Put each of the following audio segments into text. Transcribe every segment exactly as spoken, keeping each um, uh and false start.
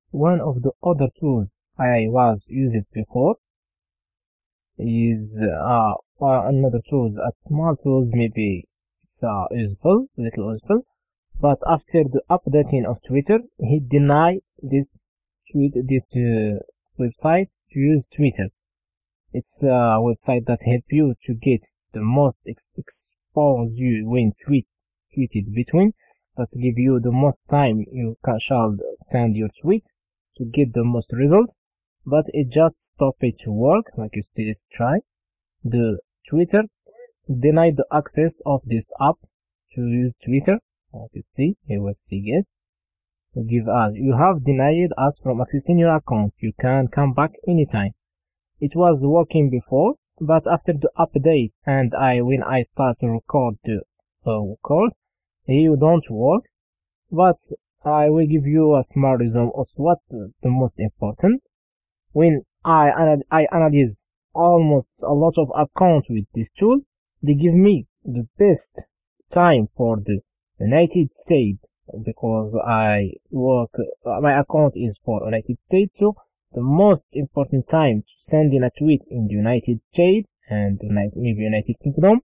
One of the other tools I was using before is uh, uh, another tools, a small tools maybe it's uh, useful, little useful, but after the updating of Twitter, he denied this tweet, this uh, website to use Twitter. It's a website that help you to get the most ex expose you when tweet tweeted between, that give you the most time you can shall send your tweet to get the most results, but it just stopped it to work. Like you see, let's try. The Twitter denied the access of this app to use Twitter. Like you see, here we see it. Give us, you have denied us from accessing your account. You can come back anytime. It was working before, but after the update and I when I start to record the uh, call, it don't work. But I will give you a small reason of what's the most important. When I I analyze almost a lot of accounts with this tool, they give me the best time for the United States, because I work, uh, my account is for United States, so the most important time to send in a tweet in the United States and maybe United Kingdom,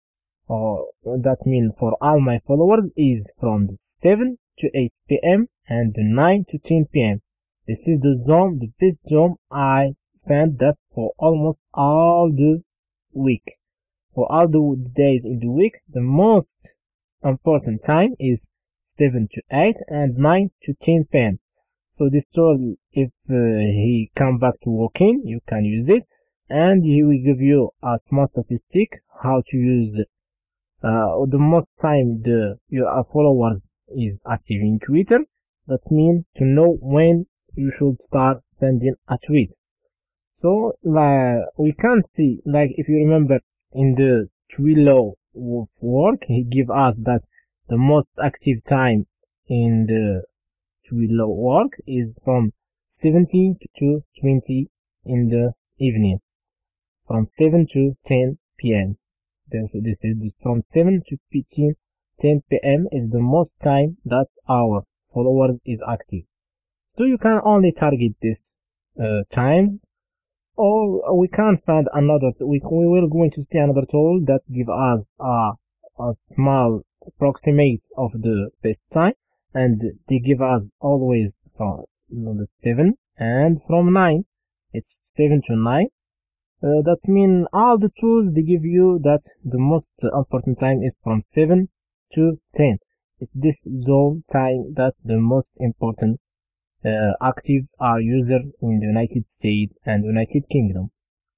or that means for all my followers, is from seven to eight p m and nine to ten p m This is the zone, the best zone I spend that for almost all the week. For all the days in the week, the most important time is seven to eight and nine to ten p m So this tool, if uh, he come back to working, you can use it, and he will give you a small statistic how to use uh, the most time the your followers is active in Twitter. That means to know when you should start sending a tweet. So uh, we can see, like if you remember in the Twilio work, he give us that the most active time in the Twilio work is from seventeen to twenty in the evening, from seven to ten p m This, this is from seven to ten p m is the most time that our followers is active. So you can only target this uh, time, or we can find another. We we will going to see another tool that give us a a small approximate of the best time, and they give us always from the seven and from nine. It's seven to nine. Uh, that means all the tools they give you that the most important time is from seven to ten. It's this zone time that the most important uh, active are user in the United States and United Kingdom.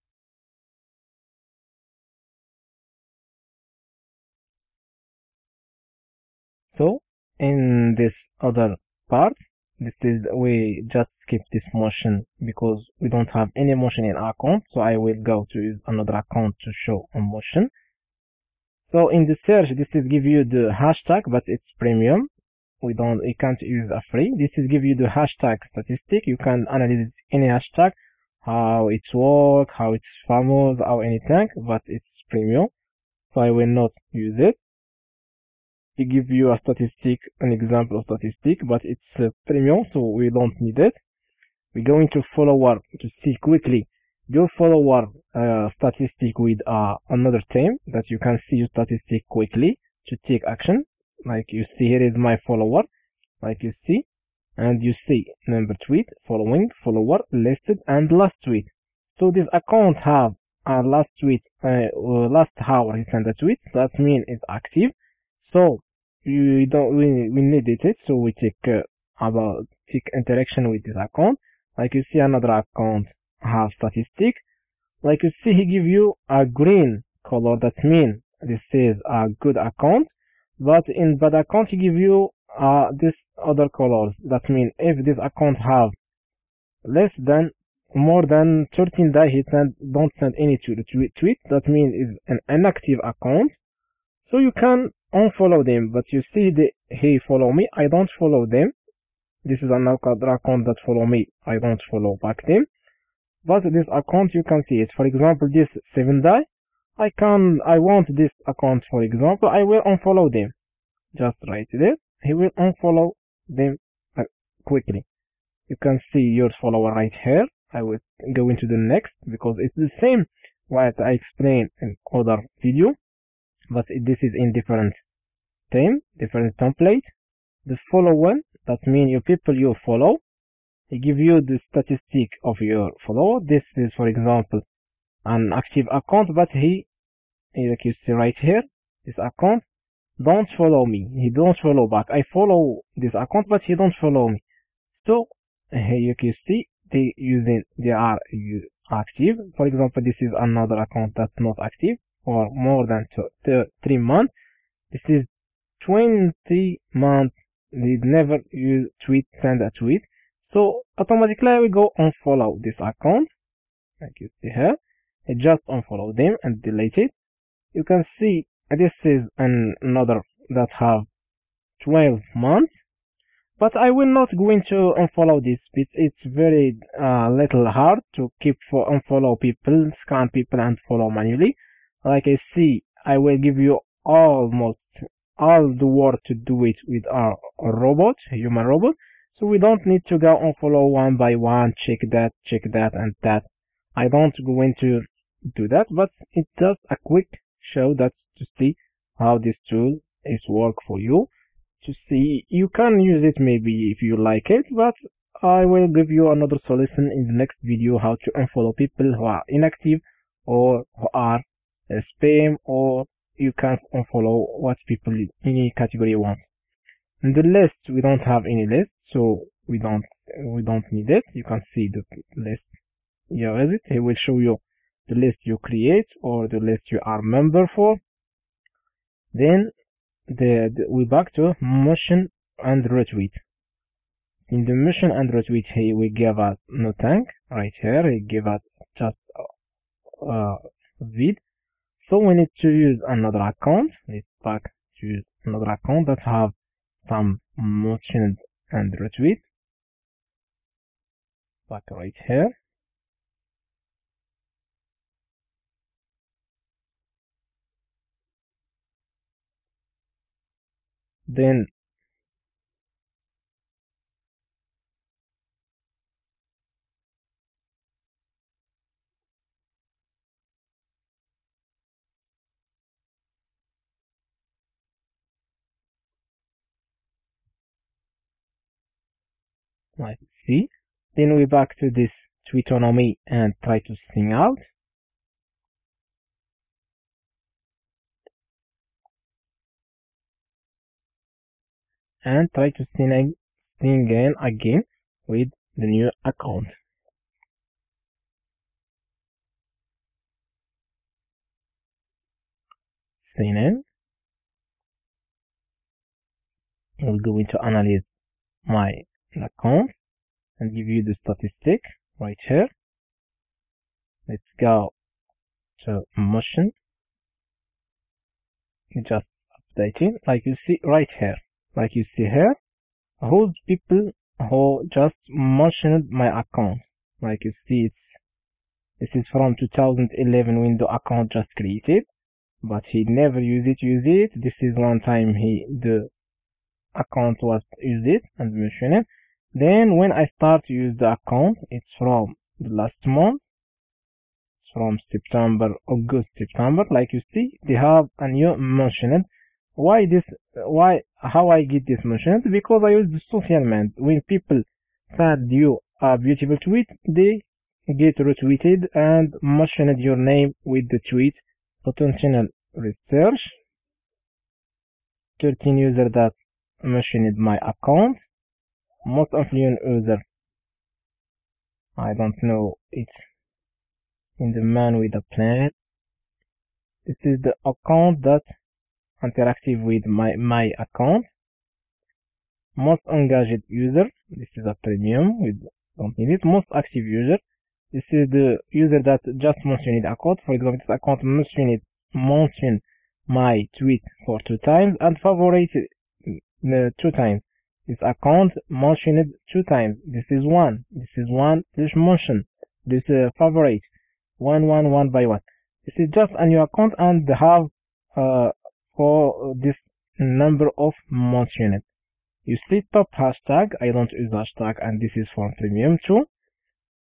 So in this other part, this is we just skip this motion because we don't have any motion in our account. So I will go to use another account to show a motion. So in the search, this is give you the hashtag, but it's premium. We don't, you can't use a free. This is give you the hashtag statistic. You can analyze any hashtag, how it's work, how it's famous, or anything, but it's premium. So I will not use it. It give you a statistic, an example of statistic, but it's uh, premium, so we don't need it. We're going to follower to see quickly your follower uh, statistic with uh, another theme that you can see your statistic quickly to take action. Like you see, here is my follower, like you see, and you see number tweet, following, follower, listed, and last tweet. So this account have a last tweet, uh, last hour he sent a tweet, that means it's active. So we don't we, we needed it, so we take uh, about take interaction with this account. Like you see, another account have statistic. Like you see, he give you a green color, that means this is a good account. But in bad account, he give you uh, this other colors. That means if this account have less than, more than thirteen days, he send, don't send any tweet, tweet. That means is an inactive account. So you can unfollow them. But you see, the, he follow me, I don't follow them. This is another account that follow me, I don't follow back them. But this account, you can see it. For example, this seven day, I can, I want this account, for example, I will unfollow them. Just write this, he will unfollow them uh, quickly. You can see your follower right here. I will go into the next because it's the same what I explained in other video, but this is in different theme, different template. The follow one, that means your people you follow. They give you the statistic of your follower. This is, for example, an active account, but he, like you see right here, this account don't follow me. He don't follow back. I follow this account, but he don't follow me. So here you can see they using they are active. For example, this is another account that's not active for more than two, three months. This is twenty months. They never use tweet, send a tweet. So automatically I will go unfollow this account. Like you see here, I just unfollow them and delete it. You can see this is an, another that have twelve months. But I will not going to unfollow this bit. It's very uh, little hard to keep for unfollow people, scan people and follow manually. Like I see, I will give you almost all the work to do it with our robot, human robot. So we don't need to go unfollow one by one, check that, check that and that. I don't go into do that, but it's just a quick show that to see how this tool is work for you. To see, you can use it maybe if you like it, but I will give you another solution in the next video how to unfollow people who are inactive or who are uh, spam, or you can unfollow what people in any category want. In the list we don't have any list, so we don't we don't need it. You can see the list. Here is it. It will show you the list you create or the list you are member for. Then The, the, we back to motion and retweet. In the motion and retweet, here we give us no tank right here. We give us just uh, vid. So we need to use another account. Let's back to use another account that have some motion and retweet. Back right here. Then like see, then we back to this Tweetonomy and try to sing out. And try to sing in, sing in again with the new account. Sign in. We'll go into analyze my account and give you the statistic right here. Let's go to motion. Just updating, like you see right here. Like you see here, who's people who just mentioned my account. Like you see, it's this is from two thousand eleven window account just created, but he never use it. Use it. This is one time he the account was used it and mentioned it. Then when I start to use the account, it's from the last month. It's from September, August, September. Like you see, they have a new mentioned. Why this? Why? How I get this mentioned? Because I use the social media. When people send you a beautiful tweet, they get retweeted and mentioned your name with the tweet. Potential research. thirteen users that mentioned my account. Most affluent user. I don't know. It's in the man with the planet. This is the account that interactive with my my account. Most engaged user. This is a premium. We don't need it. Most active user. This is the user that just mentioned account. For example, this account mentioned mentioned my tweet for two times and favorite uh, two times. This account mentioned two times. This is one. This is one. This mention. This uh, favorite. One, one, one by one. This is just a new account and have uh, for this number of mentioned. You split top hashtag. I don't use hashtag, and this is from premium too.